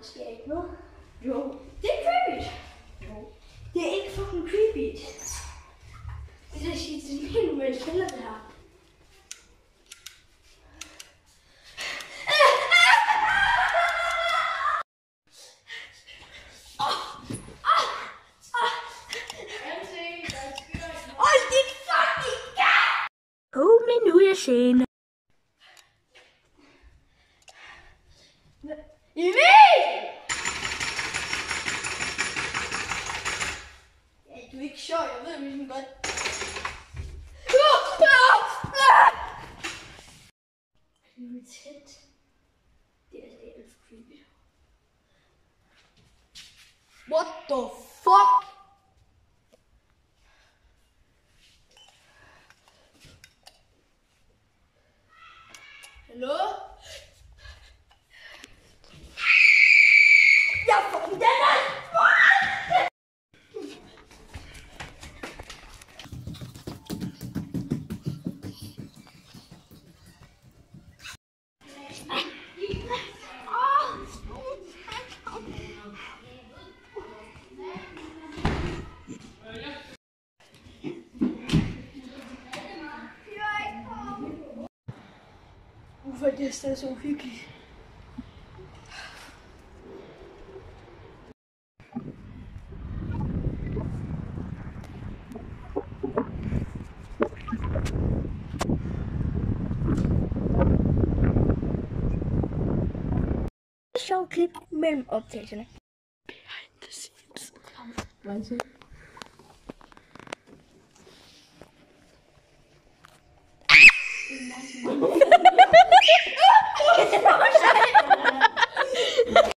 Der sker ikke noget. Jo, det er creepy. Jo. Det er ikke fucking creepy. Det er shit til min, når jeg spiller det her. Men nu er jeg sen. Emil! Ja, du er ikke sjov, jeg ved hvilken godt. Nu er tæt. Det er alt for creepy. What the fuck? Hallo? Jeg får den her! Hvorfor er det stadig så uhyggeligt? Sjov klip mellem optagelserne. Behind the scenes. Hvad er det?